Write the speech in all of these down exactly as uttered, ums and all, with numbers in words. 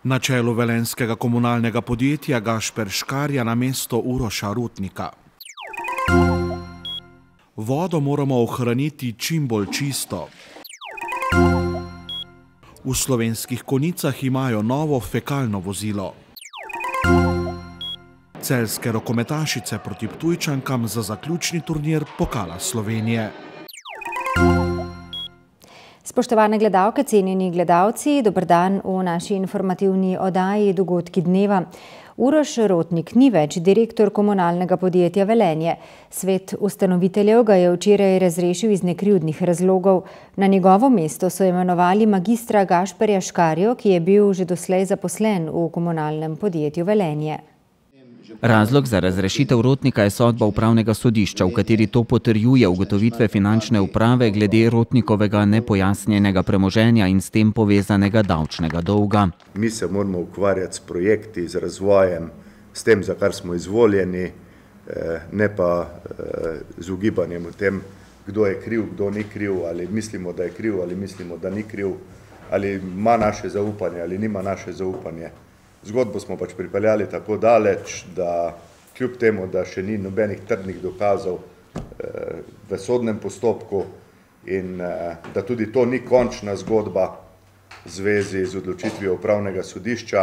Na čelu velenjskega komunalnega podjetja Gašper Škarja na mesto Uroša Rotnika. Vodo moramo ohraniti čim bolj čisto. V Slovenskih Konjicah imajo novo fekalno vozilo. Celjske rokometašice proti Ptujčankam za zaključni turnir Pokala Slovenije. Spoštovane gledalke, cenjeni gledalci, dober dan v naši informativni oddaji Dogodki dneva. Uroš Rotnik ni več direktor komunalnega podjetja Velenje. Svet ustanoviteljev ga je včeraj razrešil iz nekrivdnih razlogov. Na njegovo mesto so imenovali magistra Gašperja Škarjo, ki je bil že doslej zaposlen v komunalnem podjetju Velenje. Razlog za razrešitev Rotnika je sodba upravnega sodišča, v kateri to potrjuje ugotovitve finančne uprave glede Rotnikovega nepojasnjenega premoženja in s tem povezanega davčnega dolga. Mi se moramo ukvarjati s projekti, z razvojem, s tem, za kar smo izvoljeni, ne pa z ugibanjem o tem, kdo je kriv, kdo ni kriv, ali mislimo, da je kriv, ali mislimo, da ni kriv, ali ima naše zaupanje, ali nima naše zaupanje. Zgodbo smo pač pripeljali tako daleč, da kljub temu, da še ni nobenih trdnih dokazov v sodnem postopku in da tudi to ni končna zgodba v zvezi z odločitvijo upravnega sodišča,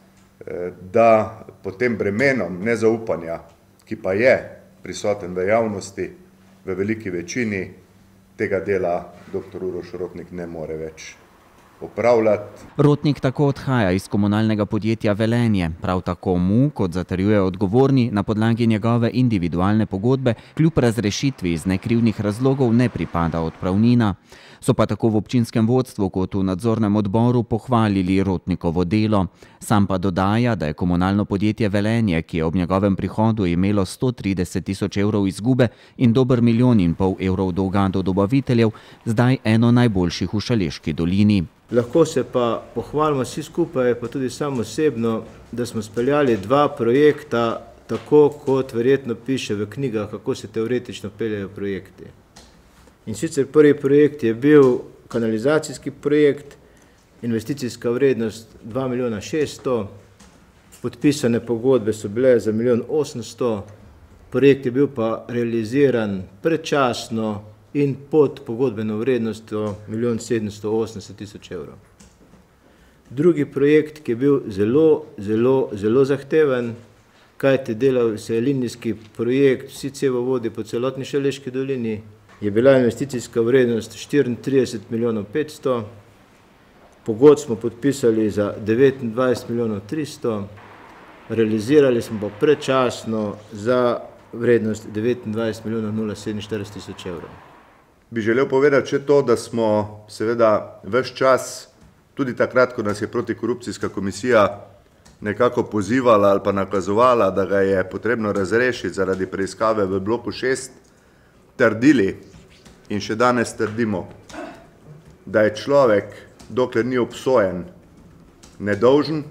da pod tem bremenom nezaupanja, ki pa je prisoten v javnosti, v veliki večini, tega dela doktor Uroš Rotnik ne more več upravljati. Rotnik tako odhaja iz komunalnega podjetja Velenje. Prav tako mu, kot zatrjuje odgovorni, na podlagi njegove individualne pogodbe, kljub razrešitvi iz nekrivdnih razlogov ne pripada odpravnina. So pa tako v občinskem vodstvu kot v nadzornem odboru pohvalili Rotnikovo delo. Sam pa dodaja, da je komunalno podjetje Velenje, ki je ob njegovem prihodu imelo sto trideset tisoč evrov izgube in dober milijon in pol evrov dolga do dobaviteljev, zdaj eno najboljših v Šaleški dolini. Lahko se pa pohvalimo vsi skupaj, pa tudi sam osebno, da smo speljali dva projekta, tako kot verjetno piše v knjigah, kako se teoretično peljejo projekti. In sicer prvi projekt je bil kanalizacijski projekt, investicijska vrednost dva milijona šeststo, podpisane pogodbe so bile za milijon osemsto, projekt je bil pa realiziran predčasno in pod pogodbeno vrednostjo milijon sedemsto osemdeset tisoč evrov. Drugi projekt, ki je bil zelo, zelo, zelo zahteven, kajti delal se je linijski projekt, vsi cevovodi po celotni Šaleški dolini, je bila investicijska vrednost štiriintrideset milijonov petsto, pogod smo podpisali za devetindvajset milijonov tristo, realizirali smo pa predčasno za vrednost devetindvajset milijonov nula sedeminštirideset tisoč evrov. Bi želel povedati še to, da smo seveda ves čas, tudi takrat, ko nas je protikorupcijska komisija nekako pozivala ali pa nakazovala, da ga je potrebno razrešiti zaradi preiskave v bloku šest, trdili in še danes trdimo, da je človek, dokler ni obsojen, nedolžen,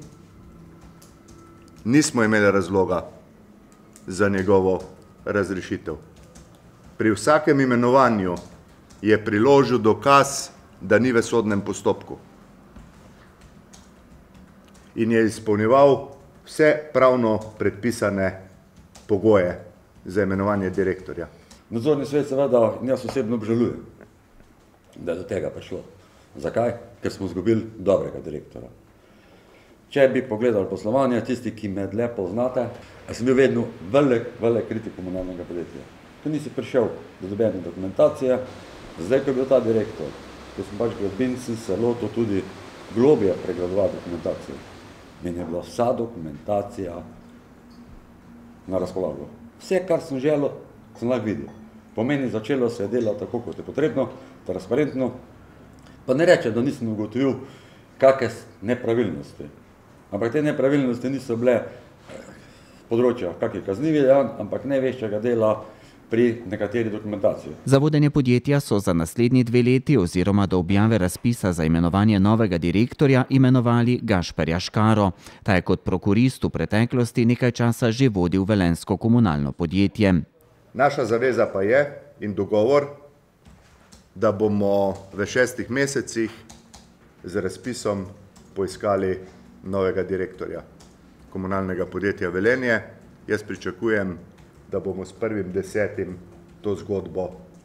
nismo imeli razloga za njegovo razrešitev. Pri vsakem imenovanju je priložil dokaz, da ni v sodnem postopku. In je izpolnjeval vse pravno predpisane pogoje za imenovanje direktorja. Nadzorni svet seveda, jaz osebno obžalujem, da je do tega prišlo. Zakaj? Ker smo izgubili dobrega direktora. Če bi pogledali poslovanje, tisti, ki me dlje poznate, sem bil vedno velik, velik kritik komunalnega podjetja. Tu nisi prišel do dobene dokumentacije, zdaj, ko je bil ta direktor, ko sem pač gradbin, sem se lotil tudi globje pregledovati dokumentacijo. Meni je bila vsa dokumentacija na razpolago. Vse, kar sem želel, sem lahko videl. Pomeni, začelo se je delati tako, kot je potrebno, transparentno, pa ne reče, da nisem ugotovil kakšne nepravilnosti. Ampak te nepravilnosti niso bile področja kakih kaznivih dejanj, ampak največjega dela pri nekateri dokumentaciji. Za vodenje podjetja so za naslednji dve leti oziroma do objave razpisa za imenovanje novega direktorja imenovali Gašperja Škaro. Ta je kot prokurist v preteklosti nekaj časa že vodil velenjsko komunalno podjetje. Naša zaveza pa je in dogovor, da bomo v šestih mesecih z razpisom poiskali novega direktorja komunalnega podjetja Velenje. Jaz pričakujem, da bomo s prvim desetim to zgodbo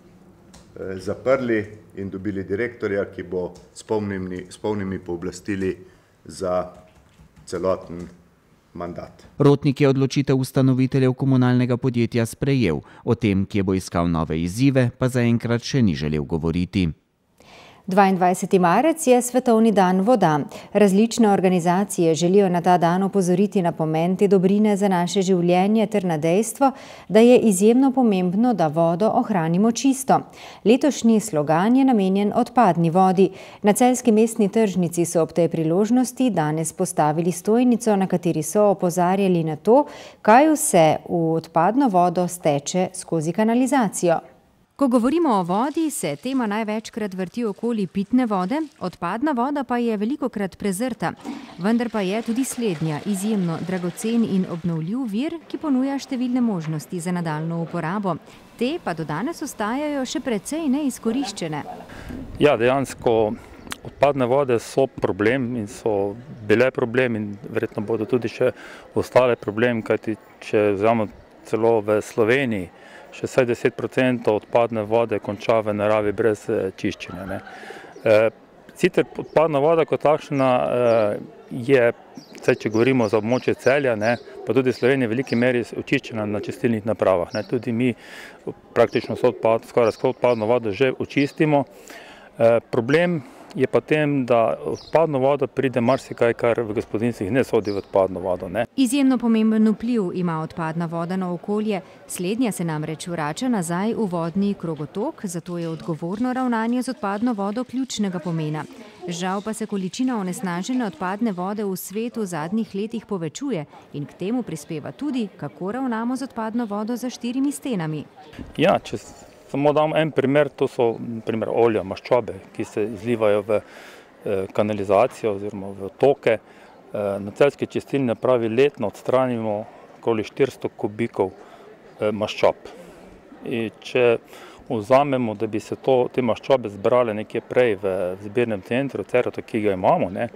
eh, zaprli in dobili direktorja, ki bo s polnimi, s polnimi pooblastili za celoten mandat. Rotnik je odločitev ustanoviteljev komunalnega podjetja sprejel, o tem, kje bo iskal nove izzive, pa zaenkrat še ni želel govoriti. dvaindvajseti marec je Svetovni dan voda. Različne organizacije želijo na ta dan opozoriti na pomen te dobrine za naše življenje ter na dejstvo, da je izjemno pomembno, da vodo ohranimo čisto. Letošnji slogan je namenjen odpadni vodi. Na celjski mestni tržnici so ob tej priložnosti danes postavili stojnico, na kateri so opozarjali na to, kaj vse v odpadno vodo steče skozi kanalizacijo. Ko govorimo o vodi, se tema največkrat vrti okoli pitne vode, odpadna voda pa je velikokrat prezrta. Vendar pa je tudi slednja izjemno dragocen in obnovljiv vir, ki ponuja številne možnosti za nadaljnjo uporabo. Te pa do danes ostajajo še precej neizkoriščene. Ja, dejansko odpadne vode so problem in so bile problem in verjetno bodo tudi še ostale problem, kajti če vzamemo celo v Sloveniji, še vsaj deset procentov odpadne vode konča v naravi brez čiščenja. Ne. E, sicer odpadna voda kot takšna e, je, vsaj če govorimo za območje Celja, ne, pa tudi Slovenija v veliki meri očiščena na čistilnih napravah. Ne. Tudi mi praktično so odpad, skoraj vso odpadno vodo že očistimo. E, problem je pa tem, da odpadno vodo pride marsikaj, kar v gospodinjstvih ne sodi v odpadno vodo. Ne. Izjemno pomemben vpliv ima odpadna voda na okolje. Slednja se namreč vrača nazaj v vodni krogotok, zato je odgovorno ravnanje z odpadno vodo ključnega pomena. Žal pa se količina onesnažene odpadne vode v svetu v zadnjih letih povečuje in k temu prispeva tudi, kako ravnamo z odpadno vodo za štirimi stenami. Ja, če samo dam en primer, to so primer olja, maščobe, ki se izlivajo v kanalizacijo oziroma v toke. Na celjski čistilni napravi letno odstranimo okoli štiristo kubikov maščob. In če vzamemo, da bi se to, te maščobe zbrale nekje prej v zbirnem centru, Cerotu, ki ga imamo, ne,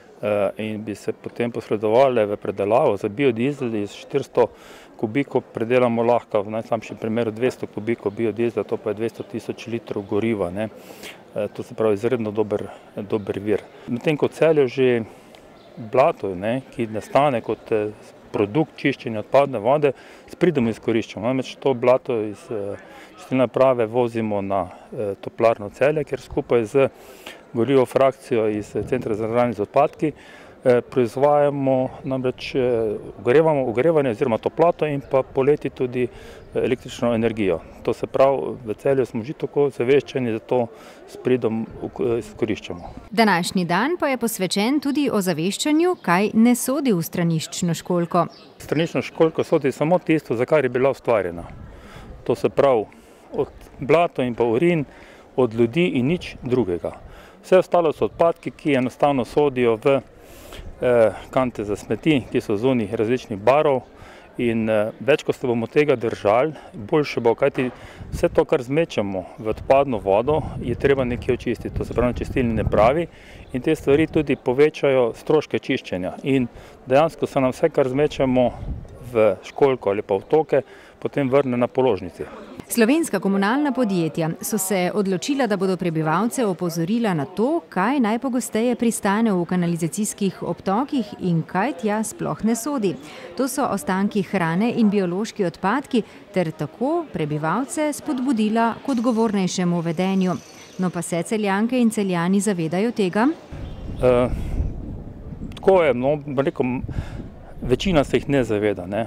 in bi se potem posredovali v predelavo za biodizel, iz štiristo kubikov predelamo lahko, v najslabšem primeru dvesto kubikov biodizla, to pa je dvesto tisoč litrov goriva. Ne. To se pravi izredno dober, dober vir. Medtem ko Celju že blato, ne, ki nastane kot produkt čiščenja odpadne vode, s pridom izkoriščamo. Namreč to blato iz čistilne naprave vozimo na toplarno Celje, kjer skupaj z gorivo frakcijo iz centra za ravnanje z odpadki proizvajamo, namreč ogrevamo ogrevanje oziroma toploto in pa poleti tudi električno energijo. To se pravi, v Celju smo že tako zaveščeni, da to s pridom izkoriščamo. Današnji dan pa je posvečen tudi ozaveščanju, kaj ne sodi v straniščno školjko. V straniščno školjko sodi samo tisto, za kar je bila ustvarjena. To se pravi, od blato in pa urin, od ljudi in nič drugega. Vse ostalo so odpadki, ki enostavno sodijo v kante za smeti, ki so zunaj različnih barov in več, ko se bomo tega držali, boljše bo, kajti vse to, kar zmečemo v odpadno vodo, je treba nekje očistiti, to se pravi na čistilni napravi in te stvari tudi povečajo stroške čiščenja in dejansko se nam vse, kar zmečemo v školjko ali pa v toke, potem vrne na položnici. Slovenska komunalna podjetja so se odločila, da bodo prebivalce opozorila na to, kaj najpogosteje pristane v kanalizacijskih obtokih in kaj tja sploh ne sodi. To so ostanki hrane in biološki odpadki ter tako prebivalce spodbudila k odgovornejšemu vedenju. No pa se Celjanke in Celjani zavedajo tega? E, tako je, no, rekel, večina se jih ne zaveda. Ne.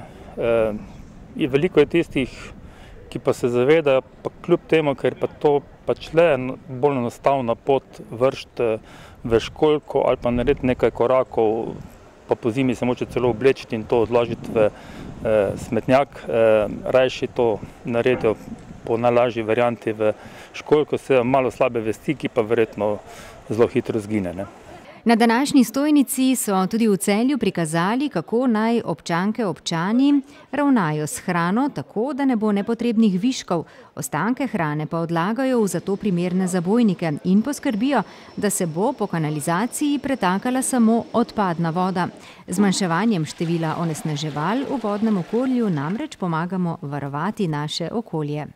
E, veliko je tistih, ki pa se zavedajo, pa kljub temu, ker pa to pač le bolj enostavna pot vršt v školjko ali pa narediti nekaj korakov, pa po zimi se moče celo oblečiti in to odložiti v eh, smetnjak, eh, rajši to naredijo po najlažji varianti v školjko, se malo slabe vesti, ki pa verjetno zelo hitro zgine. Ne. Na današnji stojnici so tudi v Celju prikazali, kako naj občanke občani ravnajo s hrano, tako da ne bo nepotrebnih viškov. Ostanke hrane pa odlagajo v zato primerne zabojnike in poskrbijo, da se bo po kanalizaciji pretakala samo odpadna voda. Zmanjševanjem števila onesnaževal v vodnem okolju namreč pomagamo varovati naše okolje.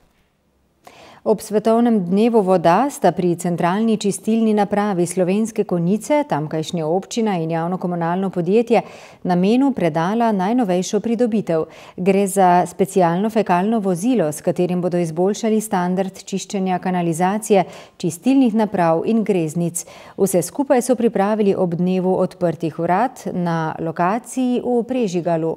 Ob svetovnem dnevu voda sta pri centralni čistilni napravi Slovenske Konjice, tamkajšnja občina in javno komunalno podjetje, namenu predala najnovejšo pridobitev. Gre za specialno fekalno vozilo, s katerim bodo izboljšali standard čiščenja kanalizacije, čistilnih naprav in greznic. Vse skupaj so pripravili ob dnevu odprtih vrat na lokaciji v Prežigalu.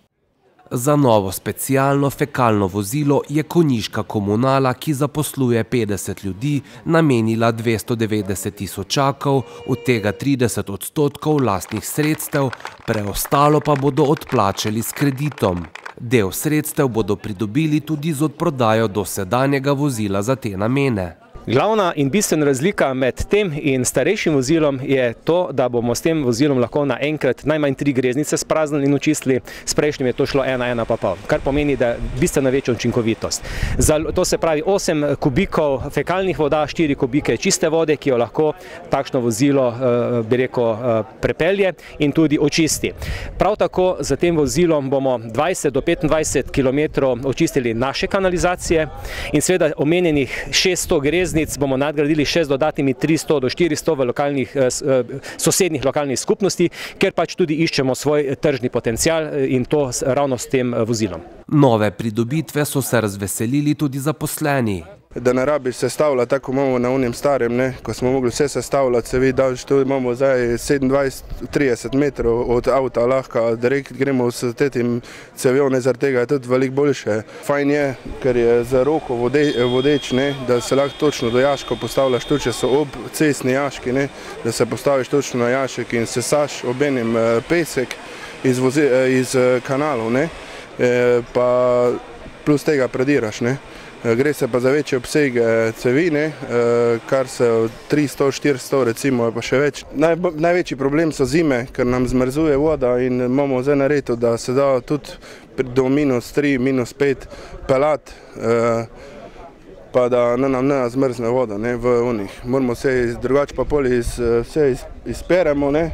Za novo specialno fekalno vozilo je konjiška komunala, ki zaposluje petdeset ljudi, namenila dvesto devetdeset tisočakov, od tega trideset odstotkov lastnih sredstev, preostalo pa bodo odplačali s kreditom. Del sredstev bodo pridobili tudi z odprodajo dosedanjega vozila za te namene. Glavna in bistvena razlika med tem in starejšim vozilom je to, da bomo s tem vozilom lahko naenkrat najmanj tri greznice spraznili in očistili, s prejšnjim je to šlo ena, ena pa pol, kar pomeni, da je bistveno večja učinkovitost. To se pravi osem kubikov fekalnih voda, štiri kubike čiste vode, ki jo lahko takšno vozilo, bi rekel, prepelje in tudi očisti. Prav tako za tem vozilom bomo dvajset do petindvajset kilometrov očistili naše kanalizacije in seveda omenjenih šeststo greznic bomo nadgradili še z dodatnimi tristo do štiristo v lokalnih, sosednjih lokalnih skupnosti, ker pač tudi iščemo svoj tržni potencial in to ravno s tem vozilom. Nove pridobitve so se razveselili tudi zaposleni. Da ne rabiš sestavljati, tako imamo na unem starem, ne? Ko smo mogli vse sestavljati, se vidi, da imamo zdaj sedemindvajset do trideset metrov od avta, lahko direkt gremo s tem cevjo, zaradi tega je tudi veliko boljše. Fajn je, ker je za roko vode, vodeč, ne? Da se lahko točno do jaško postavljaš, tudi če so ob cestni jaški, ne? Da se postaviš točno na jašek in sesaš obenem pesek iz, voze, iz kanalov, ne? E, pa plus tega prediraš, ne? Gre se pa za večje obsege cevine, kar se od tristo do štiristo recimo pa še več. Naj, največji problem so zime, ker nam zmrzuje voda in imamo zdaj narediti, da se da tudi do minus tri, minus pet pelat, pa da ne nam ne zmrzne voda, ne, v unih. Moramo se drugače pa poli iz, vse iz, izperemo, ne,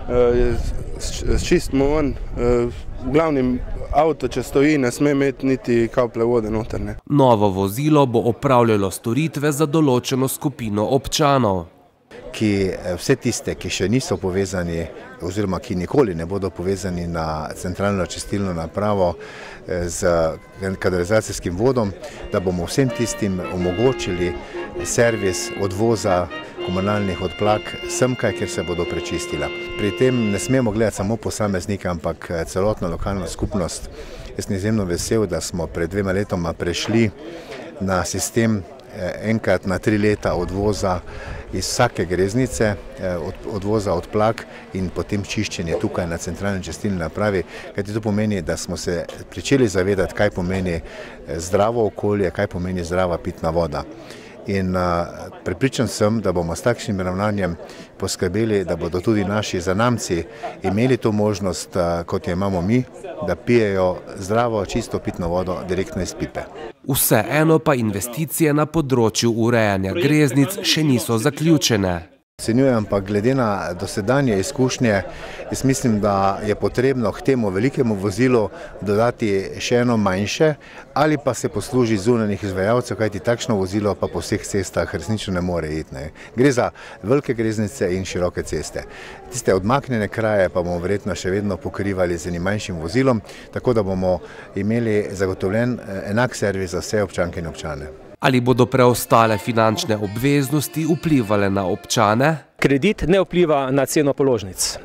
čistimo ven, v glavnem avto, če stoji, ne sme imeti niti kaplje vode noter, ne. Novo vozilo bo opravljalo storitve za določeno skupino občanov. Ki vse tiste, ki še niso povezani oziroma ki nikoli ne bodo povezani na centralno čistilno napravo z kanalizacijskim vodom, da bomo vsem tistim omogočili servis odvoza komunalnih odplak semkaj, kjer se bodo prečistila. Pri tem ne smemo gledati samo posameznike, ampak celotno lokalno skupnost. Jaz sem izjemno vesel, da smo pred dvema letoma prešli na sistem enkrat na tri leta odvoza iz vsake greznice, odvoza odplak in potem čiščenje tukaj na centralni čistilni napravi, kajti to pomeni, da smo se pričeli zavedati, kaj pomeni zdravo okolje, kaj pomeni zdrava pitna voda. In prepričan sem, da bomo s takšnim ravnanjem poskrbeli, da bodo tudi naši zanamci imeli to možnost, kot jo imamo mi, da pijejo zdravo, čisto pitno vodo direktno iz pipe. Vseeno pa investicije na področju urejanja greznic še niso zaključene. Ocenjujem pa glede na dosedanje izkušnje, jaz mislim, da je potrebno k temu velikemu vozilu dodati še eno manjše ali pa se posluži zunanjih izvajalcev, kajti takšno vozilo pa po vseh cestah resnično ne more iti, ne. Gre za velike greznice in široke ceste. Tiste odmaknjene kraje pa bomo verjetno še vedno pokrivali z enim manjšim vozilom, tako da bomo imeli zagotovljen enak servis za vse občanke in občane. Ali bodo preostale finančne obveznosti vplivale na občane? Kredit ne vpliva na ceno položnic.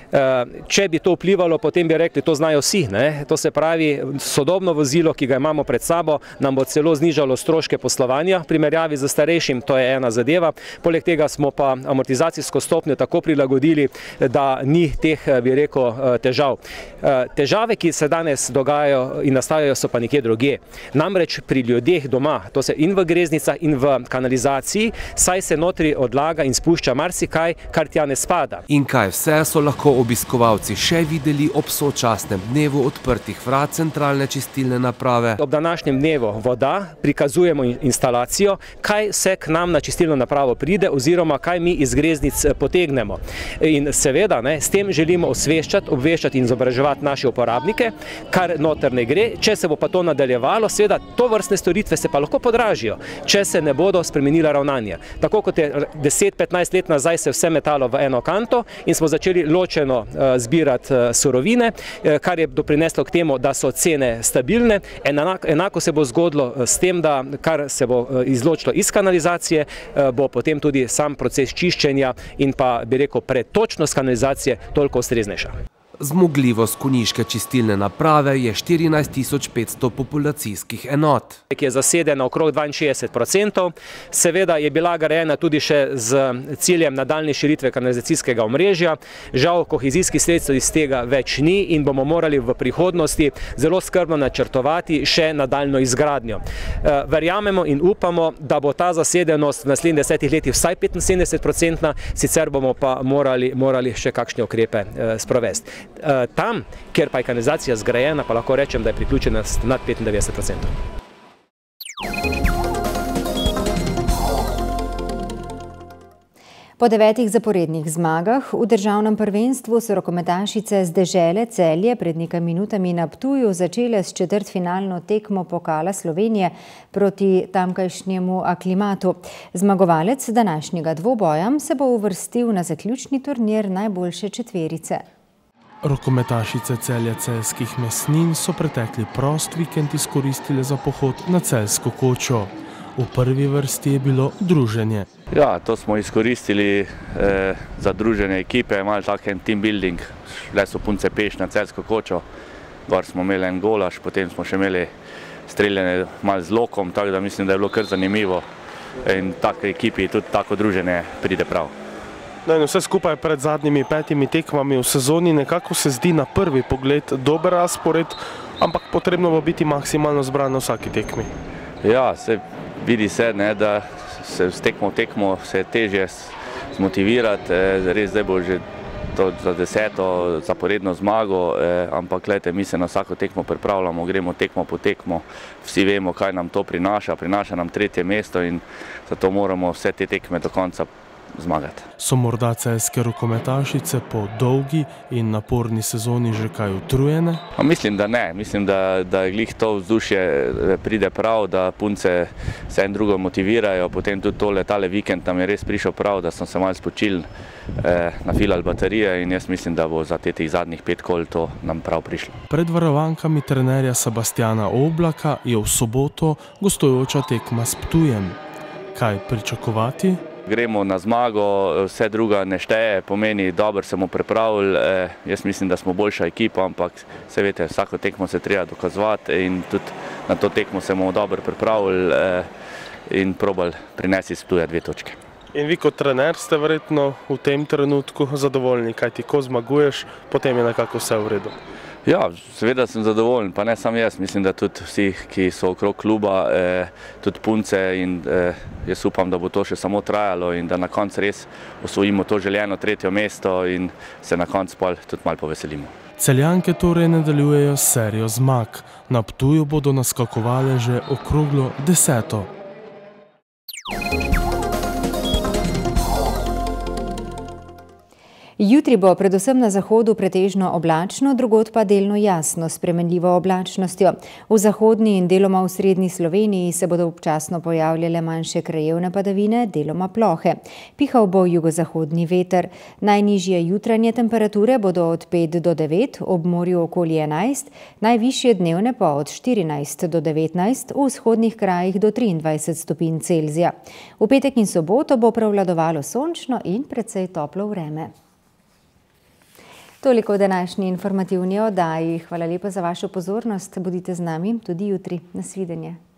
Če bi to vplivalo, potem bi rekli, to znajo vsi. Ne? To se pravi, sodobno vozilo, ki ga imamo pred sabo, nam bo celo znižalo stroške poslovanja v primerjavi z starejšim, to je ena zadeva. Poleg tega smo pa amortizacijsko stopnjo tako prilagodili, da ni teh, bi rekel, težav. Težave, ki se danes dogajajo in nastajajo, so pa nekje drugje. Namreč pri ljudeh doma, to se in v greznicah in v kanalizaciji, saj se notri odlaga in spušča marsikaj, kar tja ne spada. In kaj vse so lahko obiskovalci še videli ob sočasnem dnevu odprtih vrat centralne čistilne naprave? Ob današnjem dnevu voda prikazujemo instalacijo, kaj vse k nam na čistilno napravo pride oziroma kaj mi iz greznic potegnemo. In seveda, ne, s tem želimo osveščati, obveščati in izobraževati naše uporabnike, kar noter ne gre. Če se bo pa to nadaljevalo, seveda to vrstne storitve se pa lahko podražijo, če se ne bodo spremenila ravnanja. Tako kot je deset petnajst let nazaj se vse metalo v eno kanto in smo začeli ločeno zbirati surovine, kar je doprineslo k temu, da so cene stabilne. Enako se bo zgodilo s tem, da kar se bo izločilo iz kanalizacije, bo potem tudi sam proces čiščenja in pa, bi rekel, pretočnost kanalizacije toliko ustreznejša. Zmogljivost konjiške čistilne naprave je štirinajst tisoč petsto populacijskih enot. Ki je zasedena okrog dvainšestdeset procentov, seveda je bila grajena tudi še z ciljem nadaljnje širitve kanalizacijskega omrežja. Žal kohezijskih sredstev iz tega več ni in bomo morali v prihodnosti zelo skrbno načrtovati še nadaljno izgradnjo. Verjamemo in upamo, da bo ta zasedenost v naslednjih desetih letih vsaj petinsedemdeset procentna, sicer bomo pa morali, morali še kakšne ukrepe sprovesti. Tam, kjer pa je kanalizacija zgrajena, pa lahko rečem, da je priključena nad petindevetdeset procentov. Po devetih zaporednih zmagah v državnem prvenstvu so rokometašice z dežele Celje pred nekaj minutami na Ptuju začele s četrtfinalno tekmo Pokala Slovenije proti tamkajšnjemu Aklimatu. Zmagovalec današnjega dvoboja se bo uvrstil na zaključni turnir najboljše četverice. Rokometašice Celja celjskih mesnin so pretekli prost vikend izkoristile za pohod na Celjsko kočo. V prvi vrsti je bilo druženje. Ja, to smo izkoristili eh, za druženje ekipe, malo tak en team building. Šle so punce peš na Celjsko kočo, gor smo imeli en golaž, potem smo še imeli streljene malo z lokom, tako da mislim, da je bilo kar zanimivo. In tako ekipi tudi tako druženje pride prav. No in vse skupaj pred zadnjimi petimi tekmami v sezoni nekako se zdi na prvi pogled dober razpored, ampak potrebno bo biti maksimalno zbran na vsaki tekmi. Ja, se vidi se, ne, da se s tekmo v tekmo se je težje zmotivirati, res zdaj bo že to za deseto zaporedno zmago, eh, ampak gledajte, mi se na vsako tekmo pripravljamo, gremo tekmo po tekmo, vsi vemo, kaj nam to prinaša, prinaša nam tretje mesto in zato moramo vse te tekme do konca zmagati. So morda celjske rokometašice po dolgi in naporni sezoni že kaj utrujene? A mislim, da ne. Mislim, da, da je glih to vzdušje pride prav, da punce se en drugo motivirajo. Potem tudi tole, tale vikend nam je res prišel prav, da smo se malo spočili, eh, nafilali baterije in jaz mislim, da bo za teh zadnjih pet kol to nam prav prišlo. Pred varovankami trenerja Sebastjana Oblaka je v soboto gostujoča tekma s Ptujem. Kaj pričakovati? Gremo na zmago, vse druga ne šteje, pomeni, dobro se bomo pripravili, eh, jaz mislim, da smo boljša ekipa, ampak se veste, vsako tekmo se treba dokazovati in tudi na to tekmo se bomo dobro pripravili eh, in probali prinesti iz Ptuja dve točke. In vi kot trener ste verjetno v tem trenutku zadovoljni, kajti ko zmaguješ, potem je nekako vse v redu. Ja, seveda sem zadovoljen, pa ne samo jaz, mislim, da tudi vsi, ki so okrog kluba, eh, tudi punce in eh, jaz upam, da bo to še samo trajalo in da na koncu res osvojimo to željeno tretje mesto in se na koncu pa tudi malo poveselimo. Celjanke torej nadaljujejo s serijo zmag. Na Ptuju bodo naskakovale že okroglo deseto. Jutri bo predvsem na zahodu pretežno oblačno, drugod pa delno jasno, s spremenljivo oblačnostjo. V zahodni in deloma v srednji Sloveniji se bodo občasno pojavljale manjše krajevne padavine, deloma plohe. Pihal bo jugozahodni veter. Najnižje jutranje temperature bodo od pet do devet, ob morju okoli enajst, najvišje dnevne pa od štirinajst do devetnajst, v vzhodnih krajih do triindvajset stopinj Celzija. V petek in soboto bo prevladovalo sončno in precej toplo vreme. Toliko v današnji informativni oddaji. Hvala lepa za vašo pozornost. Bodite z nami tudi jutri. Nasvidenje.